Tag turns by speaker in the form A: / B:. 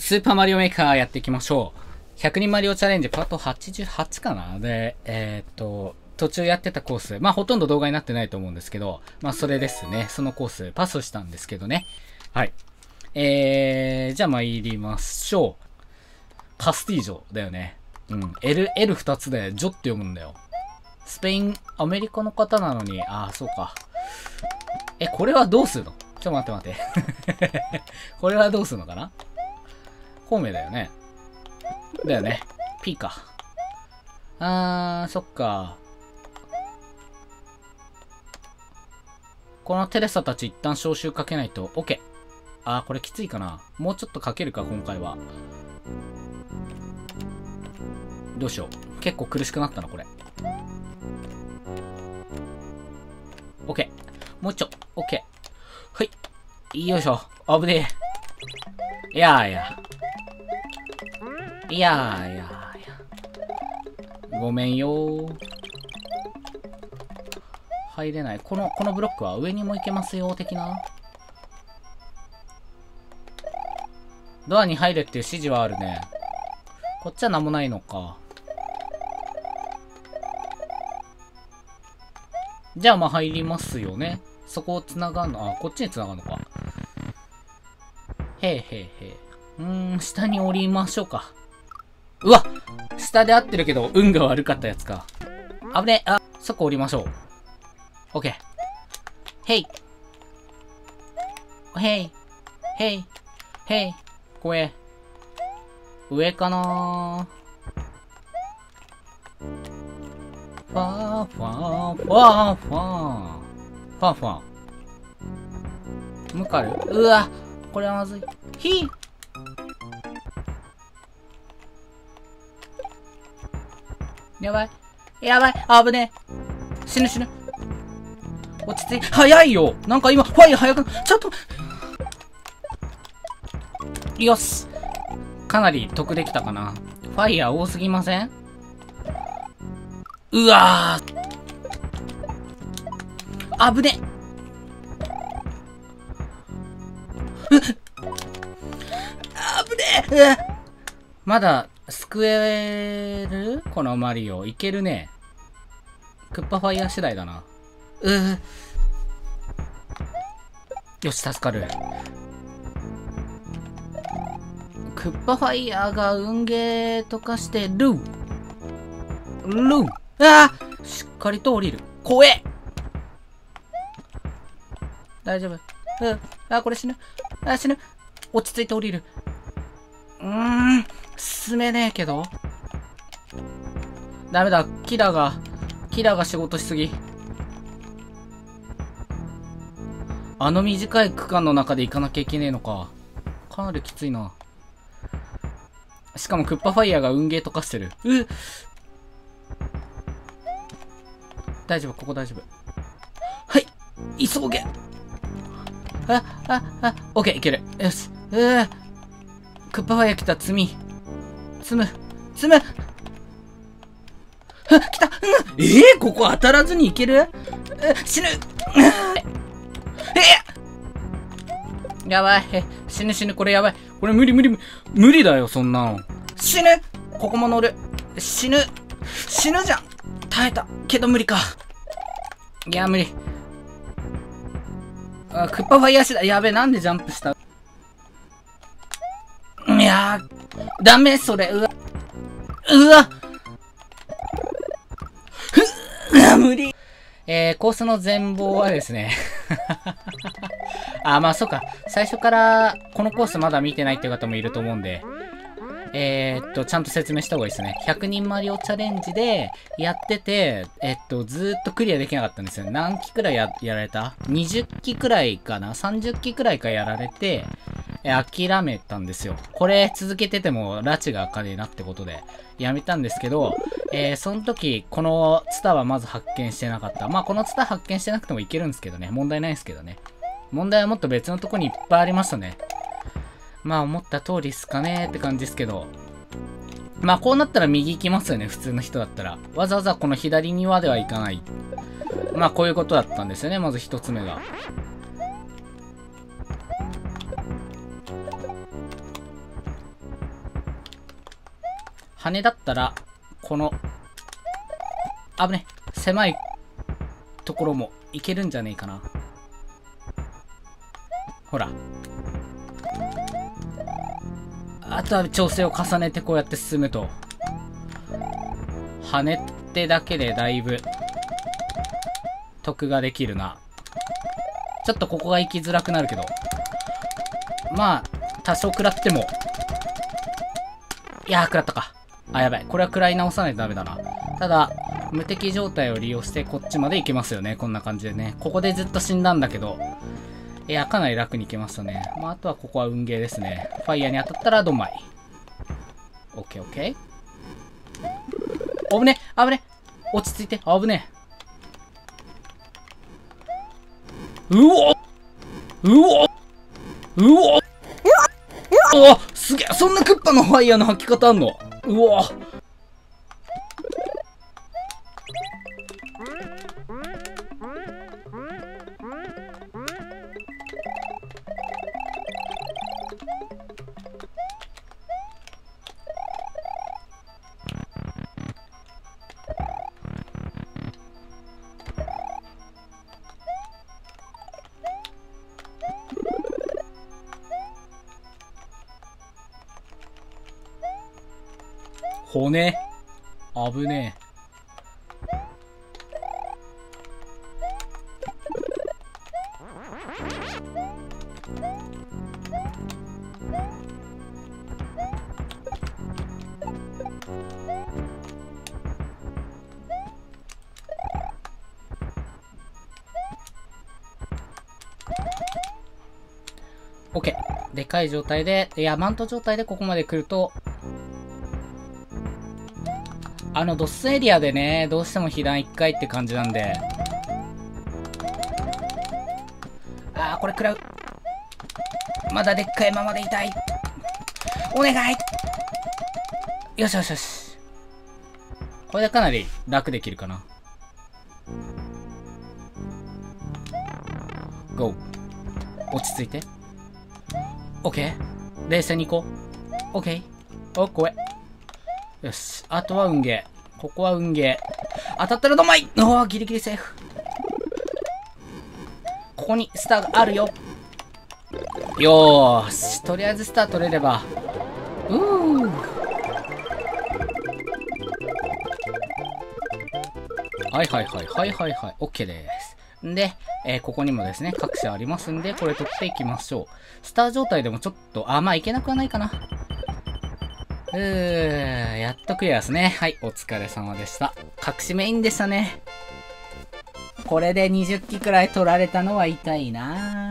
A: スーパーマリオメーカーやっていきましょう。100人マリオチャレンジパート88かなで、途中やってたコース。まあ、ほとんど動画になってないと思うんですけど、まあ、それですね。そのコース、パスしたんですけどね。はい。じゃあ参りましょう。カスティージョだよね。うん。L2 つで、ジョって読むんだよ。スペイン、アメリカの方なのに、そうか。これはどうするの？ちょっと待って。これはどうするのかな？孔明だよね。だよね。P か。そっか。このテレサたち一旦招集かけないと。OK。これきついかな。もうちょっとかけるか、今回は。どうしよう。結構苦しくなったな、これ。OK。もうちょ。OK。はい。よいしょ。危ねえ。いや。ごめんよー。入れない。このブロックは上にも行けますよ、的な。ドアに入れっていう指示はあるね。こっちは何もないのか。じゃあまあ入りますよね。そこを繋がんの。こっちに繋がんのか。下に降りましょうか。うわ！下で合ってるけど、運が悪かったやつか。危ねえ。そこ降りましょう。オッケー。へい。これ。上かなー。ファー。向かる？うわ、これはまずい。やばい。危ねえ。死ぬ。落ち着いて。早いよ。なんか今、ファイヤー早く、ちょっと。よし。かなり得できたかな。ファイヤー多すぎません？うわー。危ねえ。危ねえ。まだ、救える？このマリオ。いけるね。クッパファイヤー次第だな。よし、助かる。クッパファイヤーが運ゲーとかしてる。しっかりと降りる。怖え。大丈夫。これ死ぬ。死ぬ。落ち着いて降りる。進めねえけど。ダメだ。キラが仕事しすぎ。短い区間の中で行かなきゃいけねえのか。かなりきついな。しかもクッパファイヤーが運ゲーとかしてる。大丈夫、ここ大丈夫。はい、急げ。オッケー、いける。よし。クッパファイヤー来た、積む。来た。ここ当たらずにいける？死ぬ。やばい。死ぬ。これやばい。これ無理だよ、そんなの。死ぬ。ここも乗る。死ぬじゃん。耐えた。けど無理か。いや、無理。クッパファイヤーしだ。やべえ、なんでジャンプした？いやー、ダメ、それ。うわ。無理。コースの全貌はですね。まあ、そうか。最初から、このコースまだ見てないっていう方もいると思うんで、ちゃんと説明した方がいいですね。100人マリオチャレンジでやってて、ずーっとクリアできなかったんですよ。何機くらいやられた？ 20 機くらいかな？ 30 機くらいかやられて、諦めたんですよ。これ続けてても拉致が開かねえなってことで、やめたんですけど、その時、このツタはまず発見してなかった。まあ、このツタ発見してなくてもいけるんですけどね。問題ないんですけどね。問題はもっと別のとこにいっぱいありましたね。まあ、思った通りっすかねって感じですけど。まあ、こうなったら右行きますよね。普通の人だったら。わざわざこの左庭では行かない。まあ、こういうことだったんですよね。まず一つ目が。 羽だったら、この、危ね、狭いところもいけるんじゃねえかな。ほら。あとは調整を重ねてこうやって進むと、羽ってだけでだいぶ、得ができるな。ちょっとここが行きづらくなるけど。まあ、多少食らっても。いやー、食らったか。あ、やばい。これは食らい直さないとダメだな。ただ、無敵状態を利用してこっちまで行けますよね。こんな感じでね。ここでずっと死んだんだけど。いや、かなり楽に行けましたね。まあ、あとはここは運ゲーですね。ファイヤーに当たったらドンマイ。オッケーオッケー。危ね危ね落ち着いて。危ねうおうおうおうわすげえそんなクッパのファイヤーの吐き方あんのうわ骨危ねえ。OK。でかい状態で、いや、マント状態でここまで来ると、ドッスエリアでね、どうしても被弾1回って感じなんで。あー、これ食らう。まだでっかいままでいたい。お願いよしよしよし。これでかなり楽できるかな。GO。落ち着いて。OK。冷静に行こう。OK。おっこえ。よし。あとは運ゲー。ここは運ゲー。当たったらどまいおー、ギリギリセーフ。ここにスターがあるよ。よーし。とりあえずスター取れれば。はいはいはいはいはいはい。OK です。で、ここにもですね、各社ありますんで、これ取っていきましょう。スター状態でもちょっと、まあいけなくはないかな。やっとクリアですね。はい、お疲れ様でした。隠しメインでしたね。これで20機くらい取られたのは痛いなぁ。